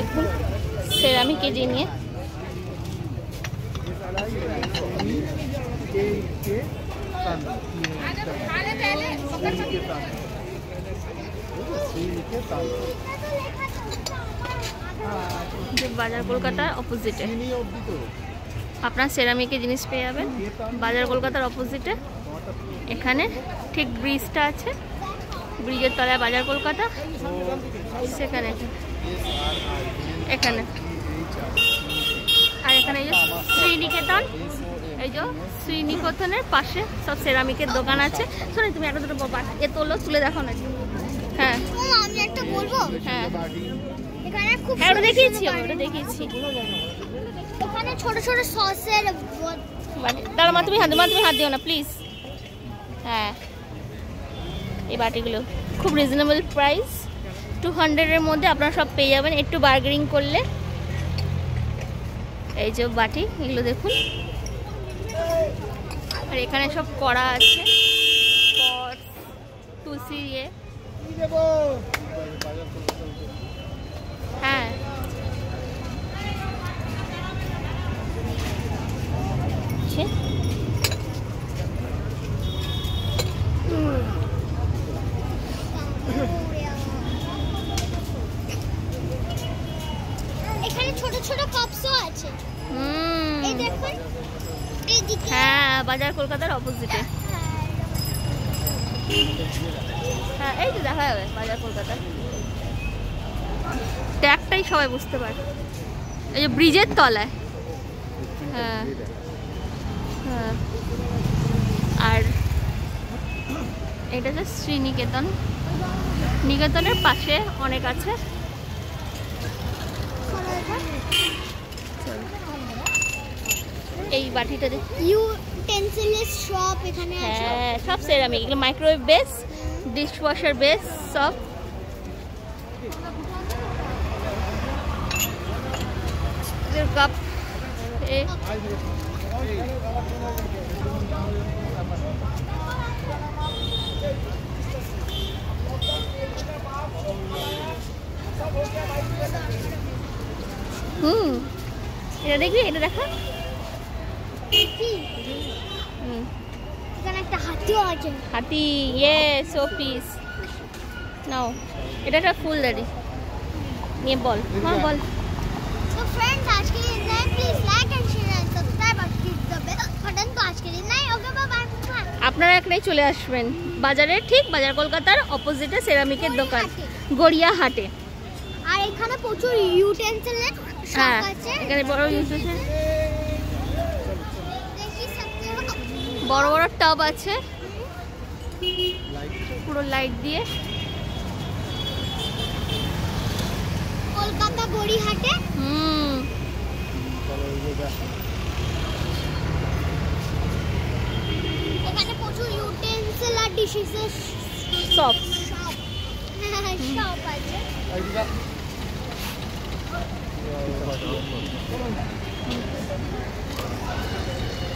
দেখুন সেরামিকের জিনিস। বাজার কলকাতার অপোজিটে আপনার সেরামিকের জিনিস পেয়ে যাবেন। বাজার কলকাতার অপোজিটে এখানে ঠিক ব্রিজটা আছে, ব্রিজের তলায় বাজার কলকাতা, সেখানে এখানে। আর এখানে এই যে শ্রীনিকেতন, এই যে শ্রীনিকেতনের পাশে সব সেরামিকের দোকান আছে। শোনো তুমি একটা দুটো এ তোলো, তুলে দেখো না। হ্যাঁ আমি একটা বলবো। হ্যাঁ এখানে খুব ওটা দেখিয়েছি, ওটা দেখিয়েছি। ওখানে ছোট ছোট সসের বাটি। দাঁড়া মা, তুমি হাত দিও না প্লিজ। হ্যাঁ এই বাটিগুলো খুব রিজনেবল প্রাইস, 200-এর মধ্যে আপনারা সব পেয়ে যাবেন একটু বার্গেনিং করলে। এই যে বাটি, এগুলো দেখুন। আর এখানে সব কড়া আছে, তুলসী ইয়ে। হ্যাঁ এখানে ছোট ছোট কাপসও আছে। এই দেখুন এইদিকে। হ্যাঁ বাজার কলকাতার অপোজিটে। হ্যাঁ এই যে দেখা যাবে বাজার কলকাতা, ট্যাগটাই সবাই বুঝতে পারে। এই যে ব্রিজের তলায়। হ্যাঁ হ্যাঁ। আর এটা হচ্ছে শ্রীনিকেতন, নিকেতনের পাশে অনেক আছে। এই বাটিটা ইউটেন্সিলস শপ এখানে আছে। হ্যাঁ সব সেরামিক, এগুলো মাইক্রোওয়েভ বেস, ডিশওয়াশার বেস সব। কাপ এটা দেখবি, এটা দেখা। এখানে একটা হাতিও আছে। হাতি, ইয়ে সো পিস নাও। এটা একটা ফুলদারি নিয়ে বল। হ্যাঁ বল। তো फ्रेंड्स আজকে like please like and share and subscribe আর ক্লিক দ্য বেল বাটন। তো আজকে নাই, ওকে বাই বাই। আপনারা এখানেই চলে আসবেন বাজারে, ঠিক বাজার কলকাতার অপোজিটে সেরামিকের দোকান গড়িয়াহাটে। আর এখানে প্রচুর ইউটেন্সিলের শপ আছে। এখানে বড় ইউটেন্সিল, বড় বড় টব আছে পুরো লাইট দিয়ে। কলকাতা গড়িয়াহাটে। এখানে প্রচুর ইউটেন্সিল আর ডিশেসের শপ আছে।